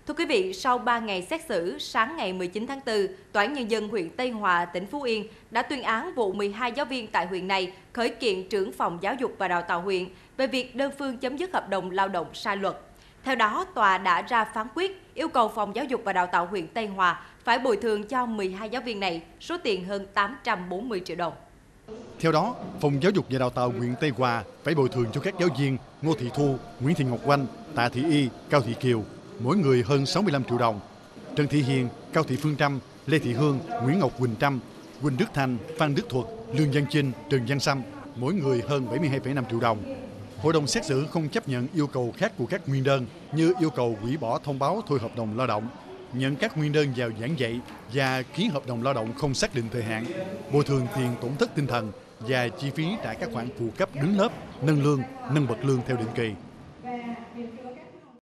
Thưa quý vị, sau 3 ngày xét xử, sáng ngày 19 tháng 4, Tòa án Nhân dân huyện Tây Hòa, tỉnh Phú Yên đã tuyên án vụ 12 giáo viên tại huyện này khởi kiện trưởng phòng giáo dục và đào tạo huyện về việc đơn phương chấm dứt hợp đồng lao động sai luật. Theo đó, tòa đã ra phán quyết yêu cầu Phòng Giáo dục và Đào tạo huyện Tây Hòa phải bồi thường cho 12 giáo viên này số tiền hơn 840 triệu đồng. Theo đó, Phòng Giáo dục và Đào tạo huyện Tây Hòa phải bồi thường cho các giáo viên Ngô Thị Thu, Nguyễn Thị Ngọc Oanh, Tạ Thị Y, Cao Thị Kiều mỗi người hơn 65 triệu đồng. Trần Thị Hiền, Cao Thị Phương Trâm, Lê Thị Hương, Nguyễn Ngọc Quỳnh Trâm, Quỳnh Đức Thành, Phan Đức Thuật, Lương Văn Chinh, Trần Văn Sâm mỗi người hơn 72,5 triệu đồng. Hội đồng xét xử không chấp nhận yêu cầu khác của các nguyên đơn như yêu cầu hủy bỏ thông báo thôi hợp đồng lao động, nhận các nguyên đơn vào giảng dạy và ký hợp đồng lao động không xác định thời hạn, bồi thường tiền tổn thất tinh thần và chi phí trả các khoản phụ cấp đứng lớp, nâng lương, nâng bậc lương theo định kỳ.